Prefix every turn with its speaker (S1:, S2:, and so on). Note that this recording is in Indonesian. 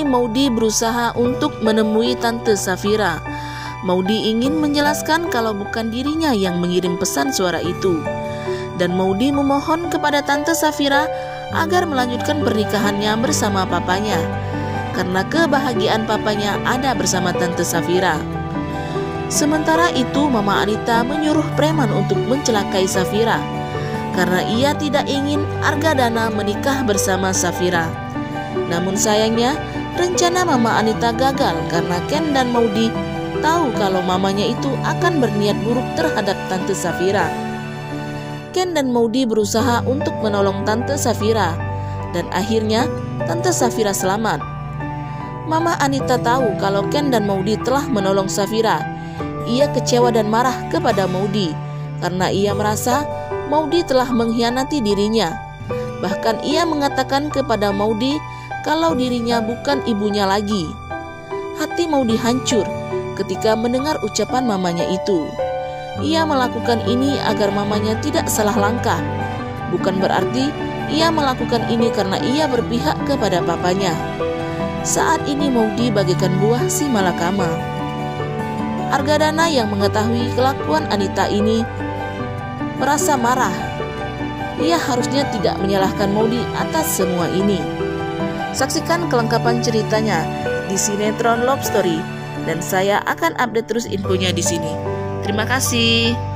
S1: Maudy berusaha untuk menemui Tante Safira. Maudy ingin menjelaskan kalau bukan dirinya yang mengirim pesan suara itu. Dan Maudy memohon kepada Tante Safira agar melanjutkan pernikahannya bersama papanya, karena kebahagiaan papanya ada bersama Tante Safira. Sementara itu, Mama Anita menyuruh preman untuk mencelakai Safira, karena ia tidak ingin Argadana menikah bersama Safira. Namun sayangnya, rencana Mama Anita gagal karena Ken dan Maudy tahu kalau mamanya itu akan berniat buruk terhadap Tante Safira. Ken dan Maudy berusaha untuk menolong Tante Safira, dan akhirnya Tante Safira selamat. Mama Anita tahu kalau Ken dan Maudy telah menolong Safira. Ia kecewa dan marah kepada Maudy karena ia merasa Maudy telah mengkhianati dirinya. Bahkan ia mengatakan kepada Maudy kalau dirinya bukan ibunya lagi. Hati Maudy hancur ketika mendengar ucapan mamanya itu. Ia melakukan ini agar mamanya tidak salah langkah. Bukan berarti ia melakukan ini karena ia berpihak kepada papanya. Saat ini Maudy bagaikan buah si malakama. Argadana yang mengetahui kelakuan Anita ini merasa marah. Ia harusnya tidak menyalahkan Maudy atas semua ini. Saksikan kelengkapan ceritanya di sinetron Love Story, dan saya akan update terus infonya di sini. Terima kasih.